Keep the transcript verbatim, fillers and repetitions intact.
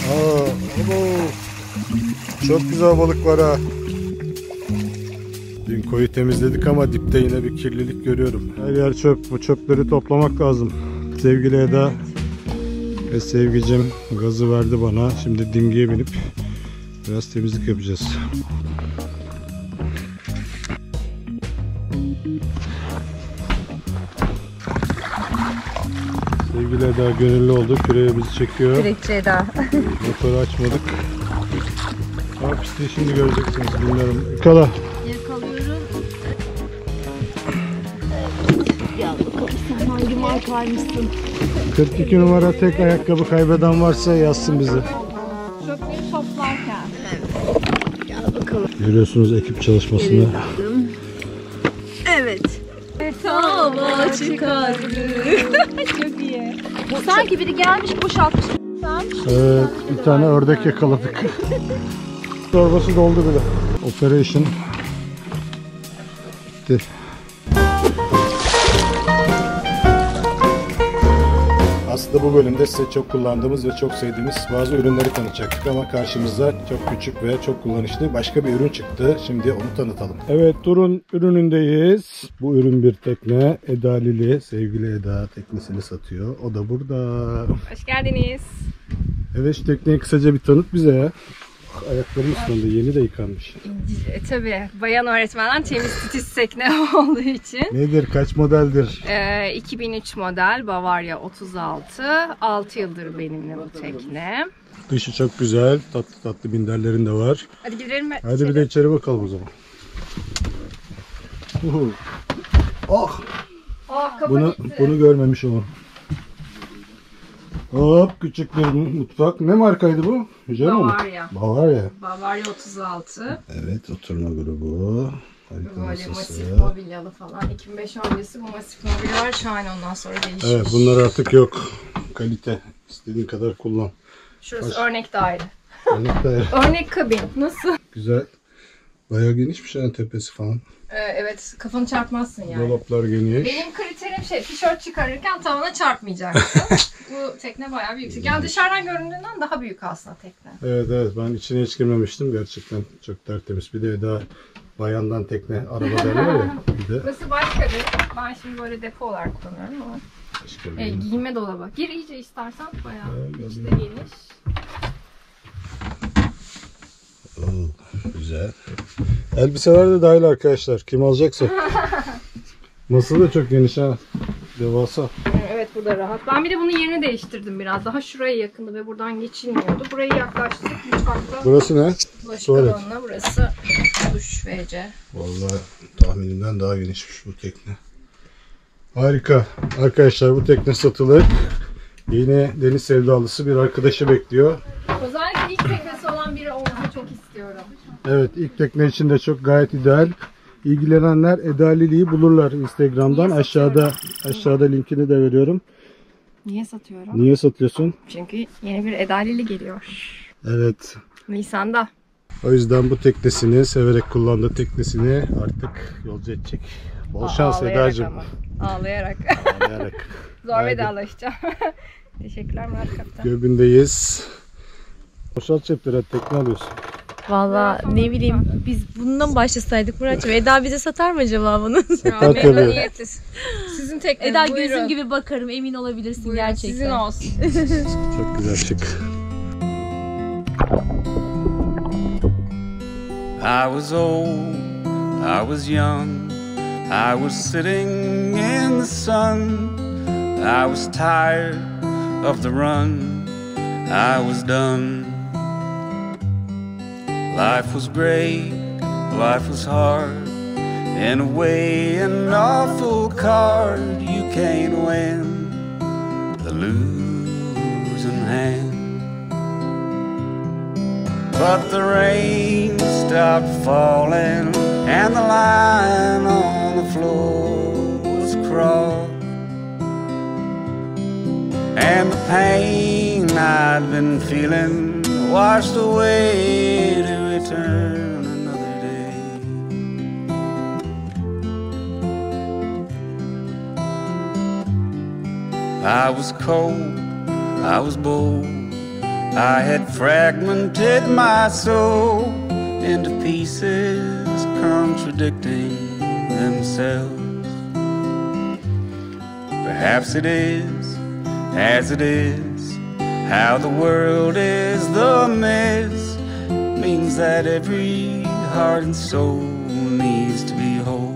Aa, abo. Çok güzel balık var ha. Dün koyu temizledik ama dipte yine bir kirlilik görüyorum. Her yer çöp. Bu çöpleri toplamak lazım. Sevgili Eda ve sevgicim gazı verdi bana. Şimdi dingiye binip biraz temizlik yapacağız. Sevgili Eda gönüllü oldu. Küreye bizi çekiyor. Kürekçi Eda. Motoru açmadık. Ama pisliği şimdi göreceksiniz. Bilmiyorum. Yakala. Yakalıyorum. Ya bakalım sen hangi markaymışsın? kırk iki numara tek ayakkabı kaybeden varsa yazsın bize. Çöpleri toplarken. Gel bakalım. Görüyorsunuz ekip çalışmasını. Evet. Tava çıkardı. Çok iyi. Sanki biri gelmiş boşaltmış. Evet, bir tane ördek yakaladık. Torbası doldu bile. Operation bitti. Aslında bu bölümde size çok kullandığımız ve çok sevdiğimiz bazı ürünleri tanıtacaktık ama karşımıza çok küçük ve çok kullanışlı başka bir ürün çıktı. Şimdi onu tanıtalım. Evet, Turun ürünündeyiz. Bu ürün bir tekne. Eda Lili, sevgili Eda teknesini satıyor. O da burada. Hoş geldiniz. Evet, şu tekneyi kısaca bir tanıt bize ya. Ayaklarım ıslandı, yeni de yıkanmış. E, tabii bayan öğretmenden temiz titiz tekne olduğu için. Nedir, kaç modeldir? E, iki bin üç model Bavaria otuz altı. altı yıldır benimle bu tekne. Dışı çok güzel, tatlı tatlı binderlerin de var. Hadi gidelim. Hadi içeri. Bir de içeri bakalım o zaman. Uhu. Oh! Oh, bunu, bunu görmemiş o. Hop, küçük bir mutfak. Ne markaydı bu? Güzel mi? Bavaria. Bavaria. Bavaria otuz altı. Evet, oturma grubu. Harika Böyle masası. masif mobilyalı falan. iki bin beş öncesi bu masif mobilyalar şahane, ondan sonra değişmiş. Evet, bunlar artık yok. Kalite. İstediğin kadar kullan. Şurası Baş... örnek daire. Örnek daire. Örnek kabin. Nasıl? Güzel. Bayağı genişmiş yani tepesi falan. Ee, evet, kafanı çarpmazsın yani. Dolaplar geniş. Benim kriterim şey, tişört çıkarırken tavana çarpmayacaksın. Bu tekne bayağı büyük. Yani dışarıdan göründüğünden daha büyük aslında tekne. Evet evet, ben içine hiç girmemiştim. Gerçekten çok tertemiz. Bir de daha bayandan tekne araba derler ya. Bir de. Burası başka bir. Ben şimdi böyle depo olarak kullanıyorum ama. Başka bir. E, giyinme dolabı. Gir iyice istersen, bayağı Evet, içte geniş. Oo, güzel. Elbiseler de dahil arkadaşlar. Kim alacaksa. Masa da çok geniş ha. Devasa. Evet, burada rahat. Ben bir de bunun yerini değiştirdim biraz. Daha şuraya yakındı ve buradan geçilmiyordu. Burayı yaklaştık. Mutfakta. Burası ne? Bulaşık Tuvalet. alanına. Burası duş ve C. Vallahi tahminimden daha genişmiş bu tekne. Harika. Arkadaşlar bu tekne satılık. Yeni deniz sevdalısı bir arkadaşı bekliyor. Özellikle ilk teknesi olan biri olmasını çok istiyorum. Evet, ilk tekne için de çok gayet ideal. İlgilenenler Eda Lili'yi bulurlar Instagram'dan. Aşağıda aşağıda linkini de veriyorum. Niye satıyorum? Niye satıyorsun? Çünkü yeni bir Eda Lili geliyor. Evet. Nisan'da. O yüzden bu teknesini, severek kullandığı teknesini artık yolcu edecek. Bol şans Eda'cığım. Ama. Ağlayarak. Ağlayarak. Zor vedalaşacağım. Teşekkürler Murat Kaptan. Göbündeyiz. Boşalt cepleri, tekne alıyorsun. Valla ne bileyim, biz bundan mı başlasaydık Murat'cığım? Eda bize satar mı acaba bunu? Satar tabii. Sizin tekneniz, Eda buyurun. gözün gibi bakarım, emin olabilirsin. Buyurun, gerçekten. sizin olsun. Çok güzel, şık. I was old, I was young, I was sitting in the sun, I was tired of the run, I was done. Life was great, life was hard, in a way an awful card you can't win, the losing hand. But the rain stopped falling and the line on the floor was crossed, and the pain I'd been feeling washed away to return another day. I was cold, I was bold, I had fragmented my soul into pieces contradicting themselves. Perhaps it is as it is, how the world is the mess, means that every heart and soul needs to be whole.